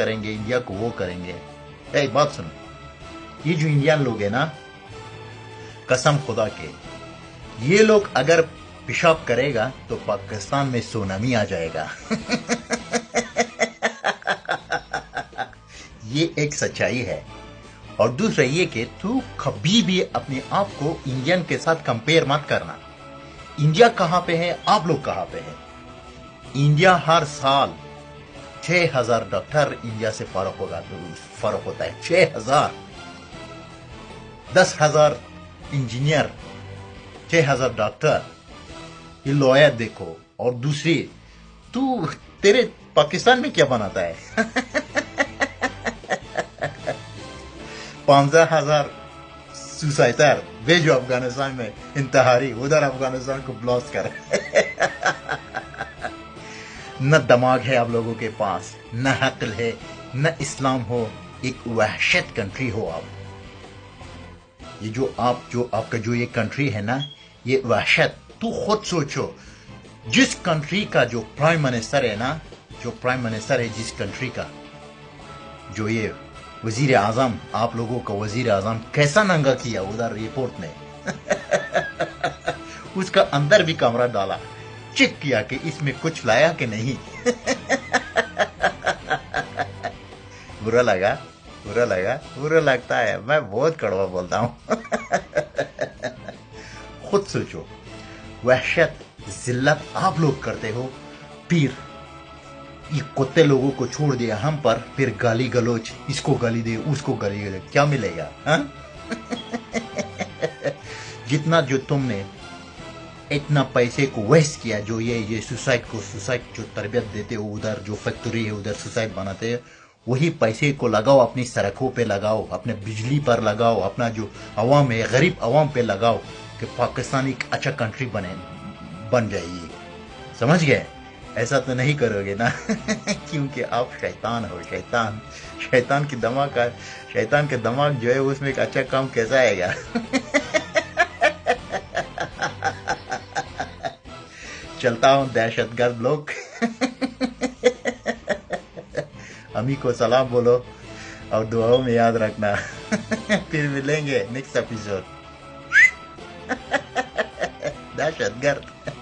करेंगे, इंडिया को वो करेंगे। एक बात सुनो, ये जो इंडियन लोग है ना, कसम खुदा के, ये लोग अगर पेशाब करेगा तो पाकिस्तान में सुनामी आ जाएगा। ये एक सच्चाई है। और दूसरा ये कि तू कभी भी अपने आप को इंडियन के साथ कंपेयर मत करना। इंडिया कहां पे है, आप लोग कहां पे हैं। इंडिया हर साल 6000 डॉक्टर इंडिया से फर्क होता है। 6000, 10,000 इंजीनियर, 6000 डॉक्टर, ये लॉयर देखो। और दूसरी, तू तेरे पाकिस्तान में क्या बनाता है? 15,000 सुसाइडर भेजो अफगानिस्तान में, इंतहारी, उधर अफगानिस्तान को ब्लास्ट कर। न दिमाग है आप लोगों के पास, न अक्ल है, न इस्लाम हो, एक वहशत कंट्री हो आप। ये जो आपका जो ये कंट्री है ना, ये वहशत। तू खुद सोचो, जिस कंट्री का जो प्राइम मिनिस्टर है ना, जो प्राइम मिनिस्टर है जिस कंट्री का, जो ये वजीर आजम, आप लोगों का वजीर आजम कैसा नंगा किया उधर एयरपोर्ट में। उसका अंदर भी कैमरा डाला, चेक किया कि इसमें कुछ लाया कि नहीं। बुरा लगा, बुरा लगा, बुरा लगता है। मैं बहुत कड़वा बोलता हूं। खुद सोचो, वहशत, जिल्लत आप लोग करते हो। फिर ये कुत्ते लोगों को छोड़ दिया हम पर, फिर गाली गलोच, इसको गाली दे, उसको गाली दे, क्या मिलेगा? जितना जो तुमने इतना पैसे को वेस्ट किया, जो ये सुसाइड जो तरबियत देते हो, उधर जो फैक्ट्री है उधर सुसाइड बनाते हैं, वही पैसे को लगाओ अपनी सड़कों पे लगाओ, अपने बिजली पर लगाओ, अपना जो अवाम है, गरीब अवाम पे लगाओ, कि पाकिस्तान एक अच्छा कंट्री बन जाएगी। समझ गए? ऐसा तो नहीं करोगे ना। क्योंकि आप शैतान हो, शैतान के दिमाग जो है उसमें एक अच्छा काम कैसा आएगा? चलता हूं दहशतगर्द लोग। अम्मी को सलाम बोलो और दुआओं में याद रखना। फिर मिलेंगे नेक्स्ट एपिसोड। दहशतगर्द।